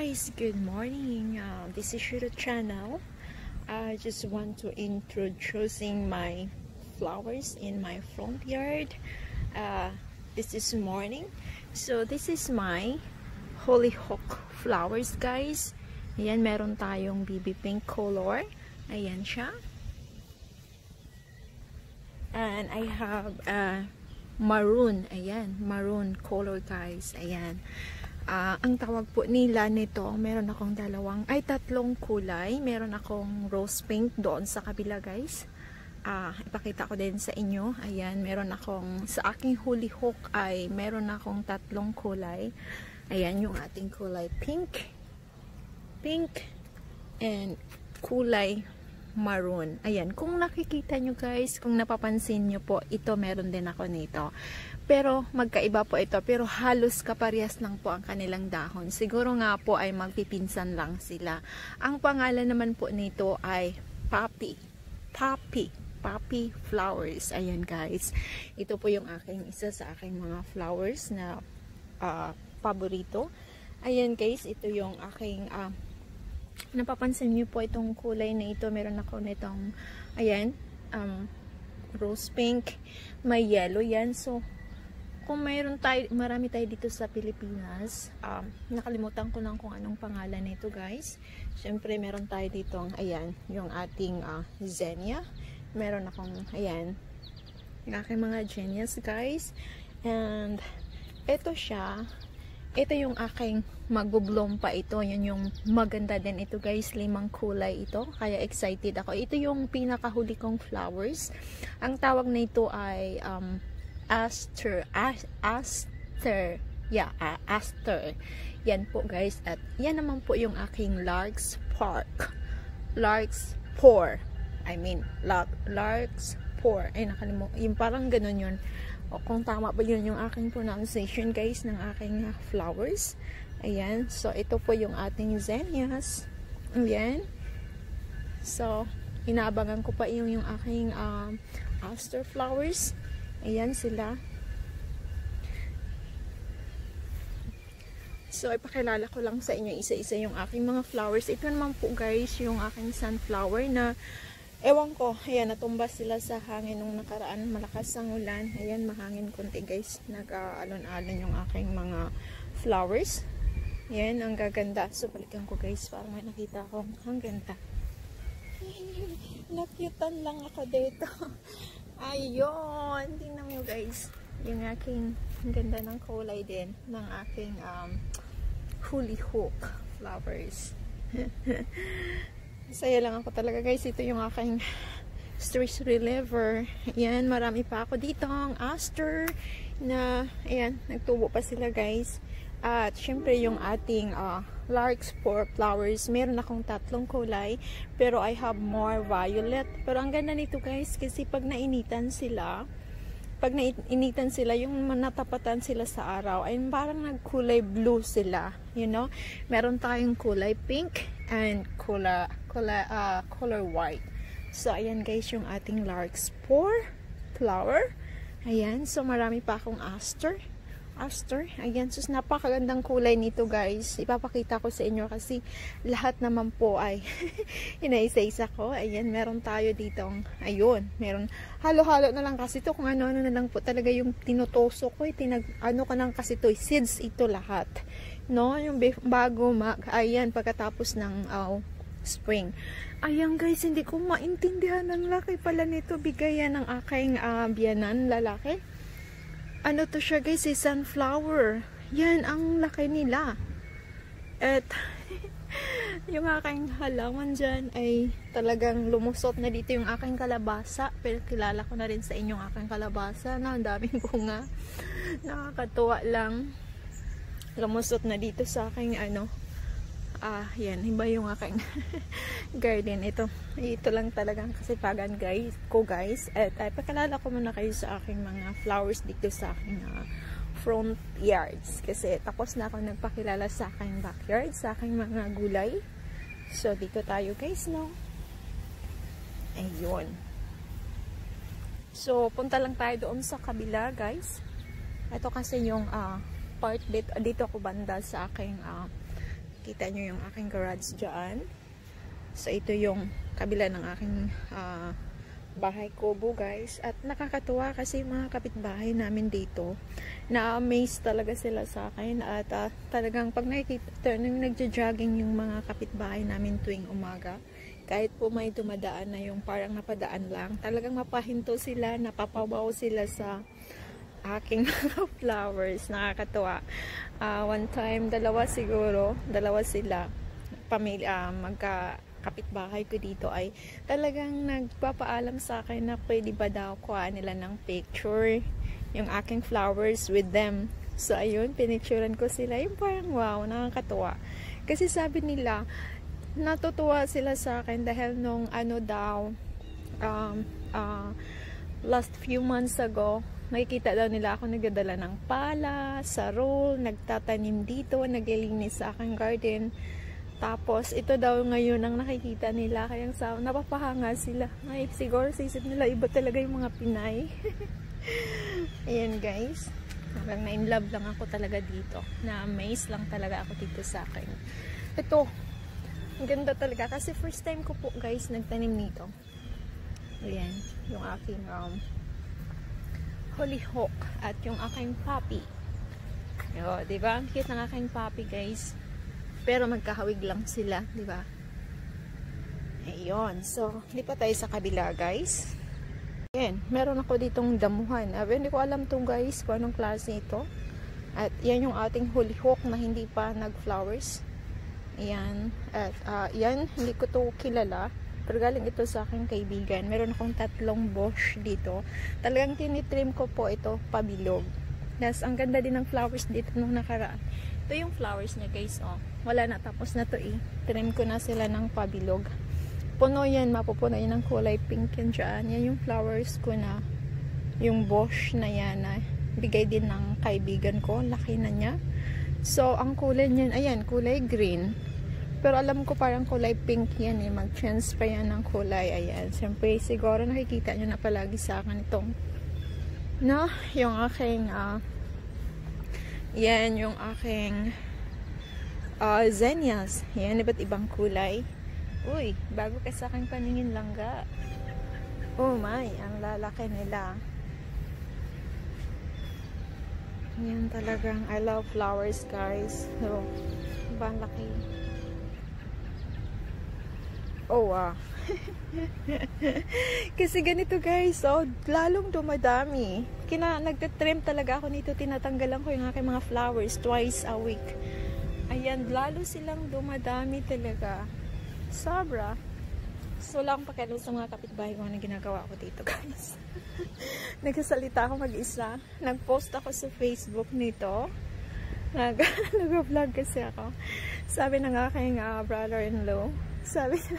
guys, good morning. This is Shiro channel. I just want to introducing my flowers in my front yard. This is morning. So this is my hollyhock flowers, guys. Ayan, meron tayong baby pink color. Ayan siya. And I have maroon. Ayan, maroon color, guys. Ayan. Ang tawag po nila nito, meron akong tatlong kulay. Meron akong rose pink doon sa kabila, guys. Ipakita ko din sa inyo. Ayan, meron akong, sa aking hollyhock ay meron akong tatlong kulay. Ayan, yung ating kulay pink, and kulay maroon. Ayan, kung nakikita nyo, guys, kung napapansin nyo po, ito meron din ako nito. Pero magkaiba po ito, pero halos kaparehas lang po ang kanilang dahon. Siguro nga po ay magpipinsan lang sila. Ang pangalan naman po nito ay poppy flowers. Ayan, guys, ito po yung isa sa aking mga flowers na paborito. Ayan, guys, ito yung aking napapansin niyo po itong kulay na ito. Meron ako nitong ayan, rose pink, may yellow yan. So kung marami tayo dito sa Pilipinas, nakalimutan ko lang kung anong pangalan nito, guys. Syempre meron tayo ditong ayan, yung ating zinnia. Meron akong ayan, yung aking mga zinnias, guys. And ito siya, ito yung aking magbo-bloom pa ito. Yan yung maganda din ito, guys. 5 kulay ito. Kaya excited ako. Ito yung pinakahuli kong flowers. Ang tawag na ito ay aster. Yan po, guys. At yan naman po yung aking larkspur. Ay, nakalimutan. Yung parang ganun yun. O kung tama ba yun yung aking pronunciation, guys, ng aking flowers. Ayan. So, ito po yung ating zinnias. Ayan. So, inaabangan ko pa yung aking aster flowers. Ayan sila. So, ipakilala ko lang sa inyo isa-isa yung aking mga flowers. Ito naman po, guys, yung aking sunflower na ewan ko, ayan, natumba sila sa hangin nung nakaraan. Malakas ang ulan. Ayan, mahangin konti, guys. Nag-aalon-alon yung aking mga flowers. Ayan, ang gaganda. So, balikan ko, guys, para may nakita ko. Ang ganda. Nakyutan lang ako dito. Ayun. Tingnan mo, guys. Yung aking, ang ganda ng kulay din ng aking hollyhock flowers. Saya lang ako talaga, guys. Ito yung aking stress reliever. Ayan, marami pa ako dito ang aster na, ayan, nagtubo pa sila, guys. At syempre yung ating larkspur flowers, meron akong 3 kulay, pero I have more violet. Pero ang ganda nito, guys, kasi pag nainitan sila, yung natapatan sila sa araw, ay parang nagkulay blue sila, you know. Meron tayong kulay pink and color white. So ayan, guys, yung ating larkspur flower. Ayan, so marami pa akong aster. Ayan, so napakagandang kulay nito, guys. Ipapakita ko sa inyo kasi lahat naman po ay inaisa-isa ko. Ayan, meron tayo ditong, ayun, meron, halo-halo na lang kasi ito, kung ano-ano na lang po talaga yung tinutusok ko. Ano ka lang kasi ito, seeds ito lahat. No, yung bago ayan, pagkatapos ng spring. Ayan, guys, hindi ko maintindihan. Ang laki pala nito, bigayan ng aking biyanan, lalaki. Ano to siya, guys, sunflower. Yan, ang laki nila. At yung aking halaman dyan ay talagang lumusot na dito yung aking kalabasa. Pero kilala ko na rin sa inyong aking kalabasa na ang daming bunga. Nakakatuwa lang. Lumusot na dito sa aking yan, iba yung aking garden. Ito lang talagang kasipagan, guys. At pakilala ko muna kayo sa aking mga flowers dito sa aking front yards. Kasi tapos na ako nagpakilala sa aking backyard, sa aking mga gulay. So, dito tayo, guys, no? Ayun. So, punta lang tayo doon sa kabila, guys. Ito kasi yung part dito ako banda sa aking Kita nyo yung aking garage dyan. So, ito yung kabila ng aking bahay kubo, guys. At nakakatuwa kasi mga kapitbahay namin dito, na-amaze talaga sila sa akin. At talagang pag nakikita, nung nagja-jogging yung mga kapitbahay namin tuwing umaga, kahit po may dumadaan na yung parang napadaan lang, talagang mapahinto sila, napapabaw sila sa aking mga flowers. Nakakatuwa. One time, dalawa sila, pamilya, kapitbahay ko dito ay talagang nagpapaalam sa akin na pwede ba daw kuhaan nila ng picture yung aking flowers with them. So ayun, pinicturean ko sila. Yung parang wow, nakakatuwa. Kasi sabi nila, natutuwa sila sa akin dahil nung last few months ago, nakikita daw nila ako nagdadala ng pala, sarol, nagtatanim dito, naglilinis sa aking garden. Tapos, ito daw ngayon ang nakikita nila. Kaya napapahanga sila. Ay, siguro sa isip nila, iba talaga yung mga Pinay. Ayan, guys. Hanggang na-in-love lang ako talaga dito. Na-amaze lang talaga ako dito sa akin. Ito, ang ganda talaga. Kasi first time ko po, guys, nagtanim nito. Ayan, yung aking hollyhock at yung aking poppy. O, diba? Ang cute ng aking poppy, guys. Pero magkahawig lang sila, di ba? Ayun. So, lipat tayo sa kabila, guys. Ayan, meron ako ditong damuhan. Hindi ko alam to, guys, kung anong klase ito. At yan yung ating hollyhock na hindi pa nag-flowers. Ayan. At yan, hindi ko to kilala. Pero galing ito sa aking kaibigan. Meron akong 3 bush dito. Talagang tinitrim ko po ito pabilog. Yes, ang ganda din ng flowers dito nung nakaraan. Ito yung flowers niya, guys, oh. Wala na, tapos na to eh. Trim ko na sila ng pabilog. Puno yan, mapupuno yan ng kulay pink yan dyan. Yan yung flowers ko na, yung bush na yan na bigay din ng kaibigan ko. Laki na niya. So, ang kulay niyan, ayan, kulay green. Pero alam ko parang kulay pink yan eh. Mag-change pa yan ng kulay. Ayan. Siyempre, siguro nakikita nyo na palagi sa akin itong, no? Yung aking, yan, yung aking zinnias. Yan, iba't ibang kulay. Uy, bago ka sa aking paningin langga. Oh my, ang lalaki nila. Yan talagang, I love flowers, guys. So, ibang laki. Oh, wow. Kasi ganito, guys, so, lalong dumadami. Nagtatrim talaga ako nito, tinatanggalan ko yung aking mga flowers twice a week. Ayan, lalo silang dumadami talaga. Sobra. So, lang pakialam sa mga kapitbahay ko na ginagawa ko dito, guys. Nagsasalita ako mag-isa. Nag-post ako sa Facebook nito. Nag-vlog kasi ako. Sabi ng aking brother-in-law, sabi niya,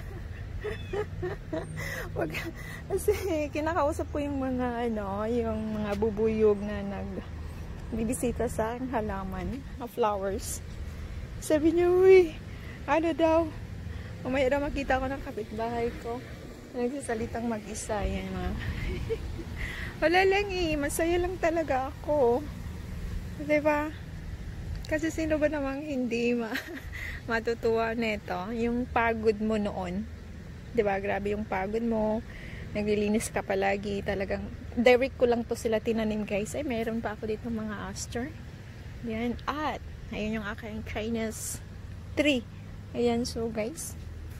kasi kinakausap ko yung mga yung mga bubuyog na nagbibisita sa aking halaman na flowers. Sabi niya, uy, daw, umaya daw makita ko ng kapitbahay ko nagsasalitang mag-isa. Yan, mga wala lang eh, masaya lang talaga ako, diba? Kasi sino ba namang hindi matutuwa nito yung pagod mo noon. Diba, grabe yung pagod mo, naglilinis ka palagi, talagang direct ko lang to sila tinanim, guys. Ay, meron pa ako dito mga aster. Yan, at ayun yung aking Chinese tree. Ayan, so guys,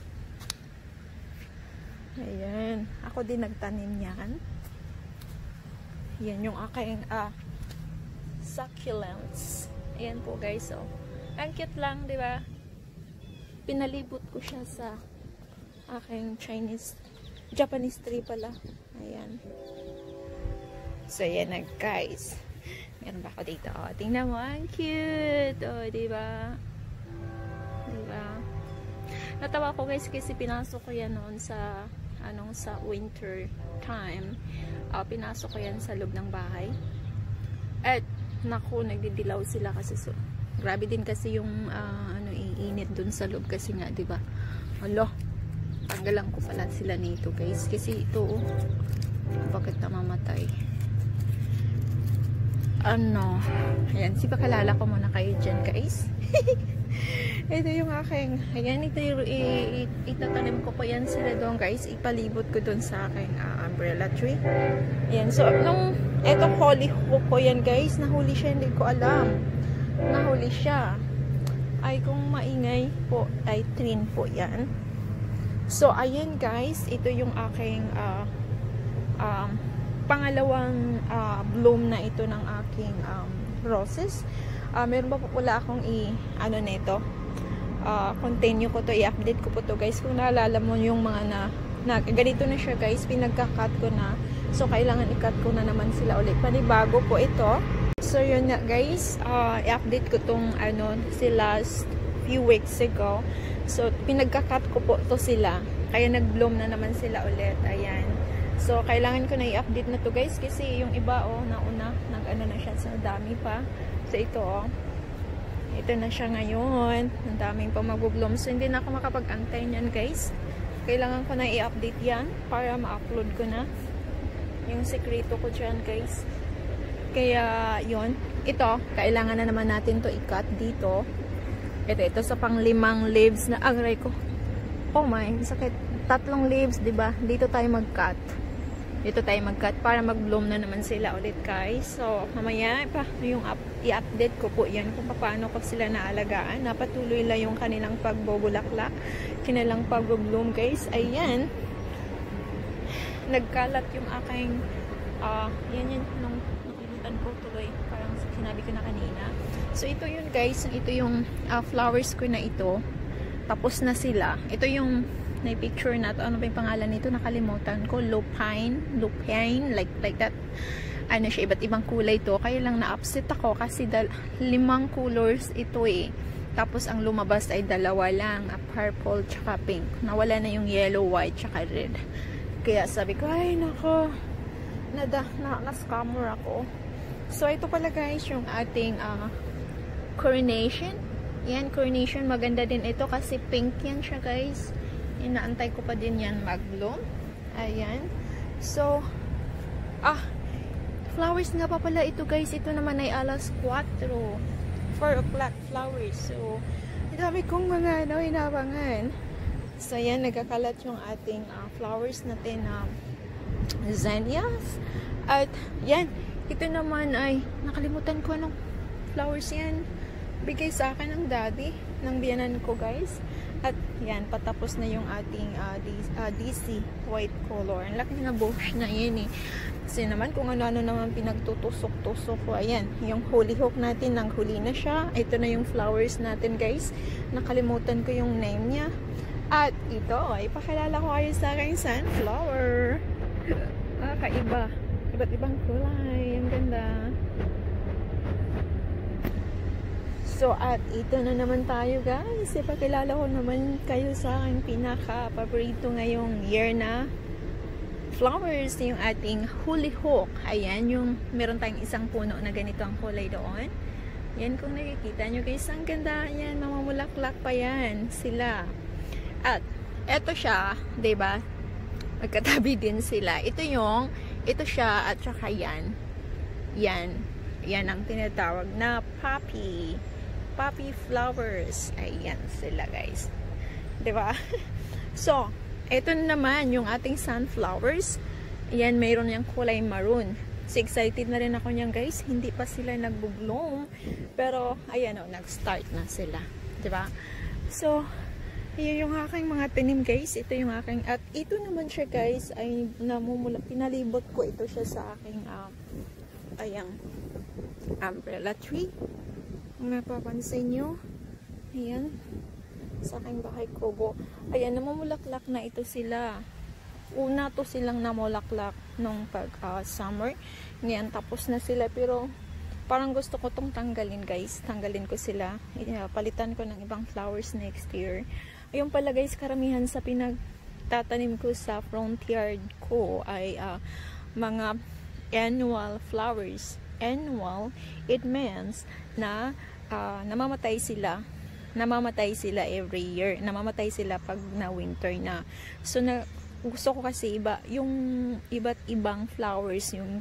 ayan, ako din nagtanim yan. Yan yung aking succulents. Ayan po, guys, so ang cute lang, diba? Pinalibot ko siya sa aking Japanese tree pala. Ayan. So, ayan na, guys. Meron ba ako dito? Oh, tingnan mo. Ang cute. Oh, diba? Diba? Natawa ko, guys, kasi pinasok ko yan noon sa sa winter time. Pinasok ko yan sa loob ng bahay. At, naku, nagdidilaw sila kasi so, grabe din kasi yung iinit dun sa loob kasi nga, diba? Alo, tanggalan ko pala sila nito, guys, kasi ito bakit namamatay. Ayan, sipakalala ko muna kayo dyan, guys. Ito yung aking, ayan, ito yung itatanim ko pa yan sila doon guys. Ipalibot ko doon sa aking umbrella tree. Ayan, so nung eto holy hook ko yan guys, nahuli siya, hindi ko alam. Nahuli siya. Ay kung maingay po, ay trin po yan. So ayan guys, ito yung aking pangalawang bloom na ito ng aking roses. Meron pa po pala akong ano nito, continue ko to, i-update ko po to guys. Kung naalala mo yung mga ganito na siya guys, pinagka-cut ko na. So kailangan i-cut ko na naman sila ulit. Panibago po ito. So yun na guys, i-update ko tong ano, last few weeks ago. So pinagka-cut ko po to sila. Kaya nag-bloom na naman sila ulit. Ayan. So kailangan ko na i-update na to guys, kasi yung iba nauna, nag-ano na siya, so dami pa. So ito ito na siya ngayon. Ang daming pa mag-bloom. So hindi na ako makapag-antay niyan guys. Kailangan ko na i-update yan para ma-upload ko na yung sekreto ko dyan guys. Kaya yun. Ito, kailangan na naman natin to i-cut dito. Ito sa pang 5 leaves na agray ko. Oh my, sakit. 3 leaves, diba? Dito tayo mag-cut. Dito tayo mag-cut para mag-bloom na naman sila ulit guys. So, mamaya pa yung i-update ko po yan kung paano ko sila naalagaan. Napatuloy lang yung kanilang pagbubulaklak, kanilang pag-bloom guys. Ayan. Nagkalat yung aking yan nung nakalimutan ko tuloy. Parang sinabi ko na kanina. So, ito yun guys. Ito yung flowers ko na ito. Tapos na sila. Ito yung na-picture na to. Ano ba yung pangalan nito? Nakalimutan ko. Lupine, like that. Ano siya, iba't ibang kulay to. Kaya lang na-upset ako kasi 5 colors ito eh. Tapos ang lumabas ay 2 lang. Purple tsaka pink. Nawala na yung yellow, white tsaka red. Kaya sabi ko, ay nako, na-scammer ako. So ito pala guys yung ating coronation. Yan, coronation. Maganda din ito kasi pink yan siya guys. Inaantay ko pa din yan mag-bloom. Ayan. So, flowers nga pa pala ito guys. Ito naman ay alas 4. 4 o'clock flowers. So, dami kong mga inabangan. So, yan. Nagkakalat yung ating flowers natin na zinnias. At, yan. Ito naman ay, nakalimutan ko anong flowers yan. Bigay sa akin ng daddy, ng biyanan ko guys. At yan, patapos na yung ating DC white color. Ang laki na bush na yan eh. Kasi naman kung ano-ano naman pinagtutusok-tusok ko. Ayan, yung holy hook natin, nanghuli na siya. Ito na yung flowers natin guys. Nakalimutan ko yung name niya. At ito, ipakilala ko kayo sa aking sunflower. Kaiba. Iba't ibang kulay. Ang ganda. So, at ito na naman tayo guys. Ipakilala ko naman kayo sa aking pinaka-paborito ngayong year na flowers. Yung ating holy hook. Ayan, yung meron tayong isang puno na ganito ang kulay doon. Yan, kung nakikita nyo guys, ang ganda. Yan, mamamulaklak pa yan sila. At, eto siya, diba? Magkatabi din sila. Ito siya, at saka yan. Yan ang tinatawag na poppy flowers. Ayan sila guys, diba? So ito naman yung ating sunflowers. Ayan, mayroon yung kulay maroon. So excited na rin ako niyan guys. Hindi pa sila nagbo-bloom, pero ayan nag-start na sila, diba? So ayan yung aking mga tanim guys. Ito yung aking, at ito naman siya guys ay namumula, pinalibot ko ito siya sa aking ayang umbrella tree. Kung napapansin nyo, ayan, sa aking bahay kubo. Ayan, namumulaklak na ito sila. Una to silang namulaklak nung summer. Ngayon, tapos na sila. Pero, parang gusto ko tong tanggalin guys. Tanggalin ko sila. Palitan ko ng ibang flowers next year. Ayun pala guys, karamihan sa pinagtatanim ko sa front yard ko ay mga annual flowers. Annual, it means na namamatay sila every year. Namamatay sila pag na winter na. So gusto ko kasi yung iba't ibang flowers yung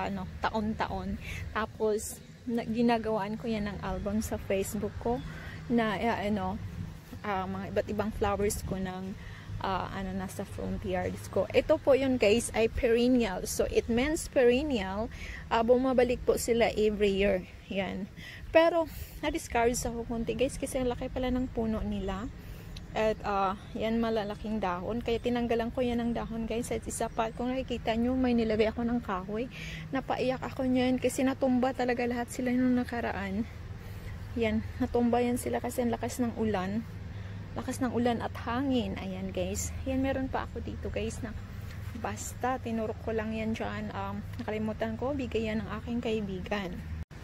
taon-taon. Tapos ginagawaan ko yan ng album sa Facebook ko na mga iba't ibang flowers ko ng nasa front yards ko. Ito po yun guys ay perennial. So it means perennial. Bumabalik po sila every year. Yan. Pero na-discourage ako konti guys kasi ang laki pala ng puno nila. At yan malalaking dahon. Kaya tinanggalan ko yan ng dahon guys. At isa pa kung nakikita nyo may nilagay ako ng kahoy. Napaiyak ako nyan kasi natumba talaga lahat sila nung nakaraan. Yan. Natumba yan sila kasi ang lakas ng ulan. Lakas ng ulan at hangin. Ayan guys. Yan meron pa ako dito guys na basta tinurok ko lang yan dyan. Nakalimutan ko. Bigay yan ng aking kaibigan.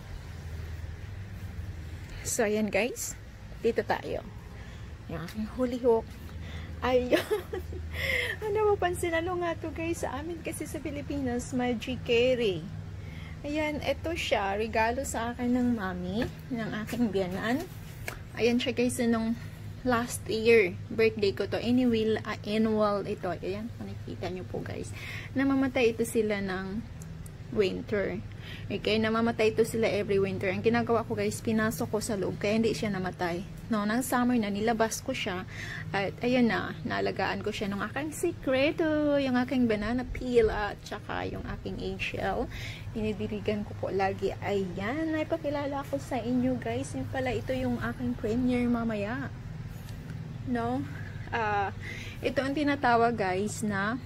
So ayan guys. Dito tayo. Yung aking huli hook. Ayun. Ano mapansin nga to guys sa amin kasi sa Pilipinas Magic Carry. Ayan. Ito siya. Regalo sa akin ng mami. Ng aking biyanan. Ayan siya guys. Nung last year, birthday ko to. Annual ito. Ayan, nakikita nyo po guys. Namamatay ito sila ng winter. Okay, namamatay ito sila every winter. Ang ginagawa ko guys, pinasok ko sa loob kaya hindi siya namatay. No, nang summer na, nilabas ko siya. At ayan na, naalagaan ko siya ng aking sikreto. Yung aking banana peel at saka yung aking eggshell. Dinidirigan ko po lagi. Ayan, ay pakilala ko sa inyo guys. Yung pala, ito yung aking premiere mamaya. No, ito ang tinatawag guys na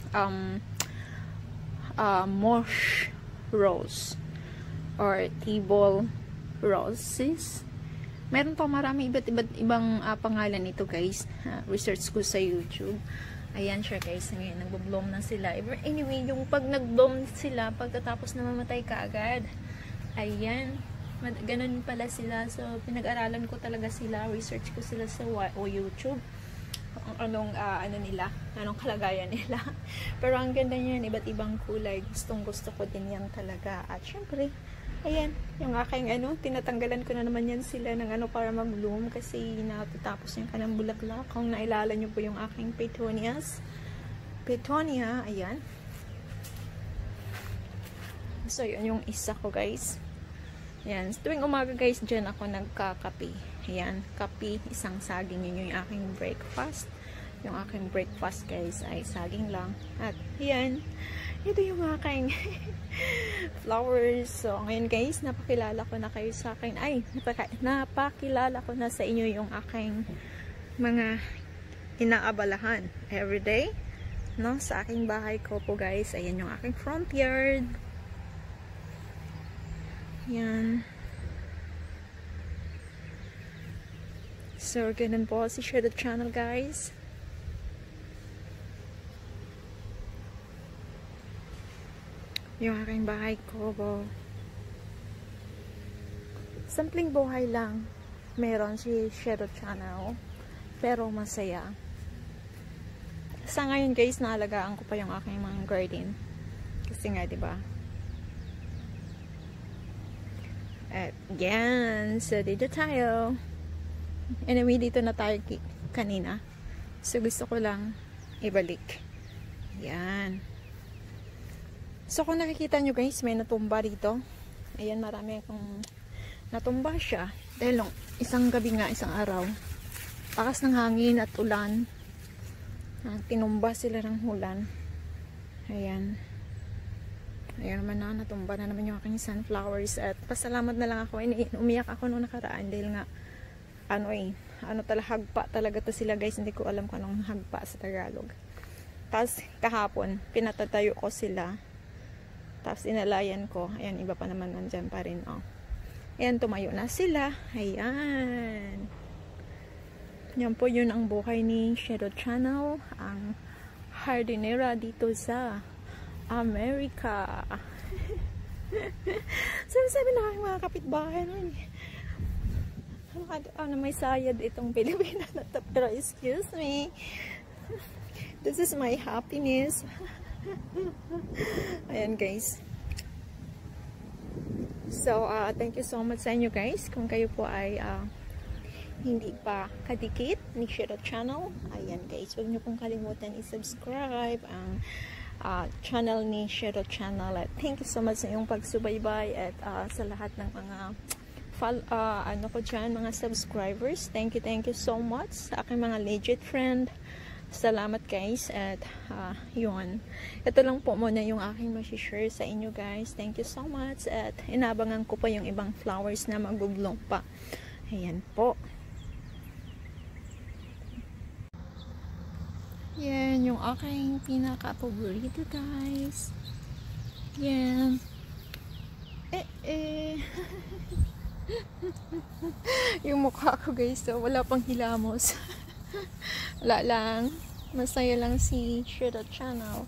mosh rose or table roses. Meron pa marami iba't ibang pangalan nito guys. Research ko sa YouTube. Ayan siya guys, ngayon nagbo-bloom na sila. Anyway, yung pag nag-bloom sila, pagkatapos na mamatay ka agad. Ayan. Ganun pala sila. So, pinag-aralan ko talaga sila. Research ko sila sa YouTube. Kung anong, anong kalagayan nila. Pero ang ganda niyan, iba't ibang kulay. Gustong gusto ko din yan talaga. At syempre, ayan, yung aking tinatanggalan ko na naman yan sila ng para mag-bloom. Kasi natatapos yung kanang bulaklak. Kung nailala nyo po yung aking petunias. Petunia, ayan. So, yun yung isa ko guys. Ayan, tuwing umaga guys, dyan ako nagkakape. Ayan, kape, isang saging. Yun yung aking breakfast. Yung aking breakfast guys ay saging lang. At ayan, ito yung aking flowers. So, ngayon guys, napakilala ko na kayo sa akin. Ay, napakilala ko na sa inyo yung aking mga inaabalahan everyday. No, sa aking bahay ko po guys. Ayan yung aking front yard. Yan. So, ganun po. Share the channel, guys. Yung aking bahay ko. Simpleng buhay lang. Meron si Shadow Channel. Pero masaya. Sa ngayon, guys, naalagaan ko pa yung aking mga garden. Kasi nga, diba? At yan, so dito tayo. Anyway, dito na tayo kanina. So gusto ko lang ibalik. Yan. So kung nakikita nyo guys, may natumba dito. Ayan, marami akong natumba siya. Dahil isang gabi nga, isang araw. Lakas ng hangin at ulan. Tinumba sila ng ulan. Ayan. Ayan naman na, natumba na naman yung aking sunflowers. At pasalamat na lang ako. Umiyak ako nung nakaraan dahil nga, hagpa talaga to sila guys. Hindi ko alam kung anong hagpa sa Tagalog. Tapos kahapon, pinatatayo ko sila. Tapos inalayan ko. Ayan, iba pa naman nandyan pa rin. Oh. Ayan, tumayo na sila. Ayan. Yan po yun ang buhay ni Shadow Channel. Ang hardinera dito sa America. Sabi na aking mga kapitbahay may sayad itong Pilipina na to, pero excuse me, this is my happiness. Ayan guys, so thank you so much sa inyo guys. Kung kayo po ay hindi pa kadikit ni Shadow Channel, ayan guys, huwag nyo pong kalimutan i-subscribe ang channel ni Shadow Channel. At thank you so much sa iyong pagsubaybay at sa lahat ng mga ano ko dyan, mga subscribers. Thank you so much sa aking mga legit friend. Salamat guys. At yun, ito lang po muna yung aking share sa inyo guys. Thank you so much. At inabangan ko pa yung ibang flowers na mag-bloom pa. Ayan po. Yan yung aking pinaka-paborito guys. Yan. Yung mukha ko guys, so wala pang hilamos. Wala lang. Masaya lang si Shida Channel.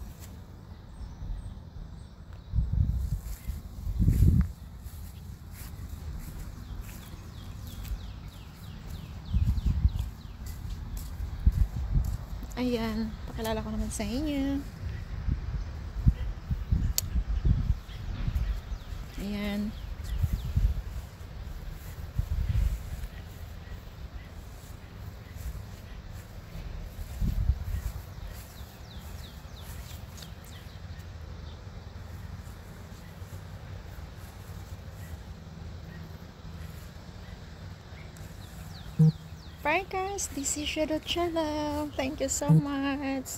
Ayan, pakilala ko naman sa inyo. Ayan. Bye guys, this is Shida Channel. Thank you so much.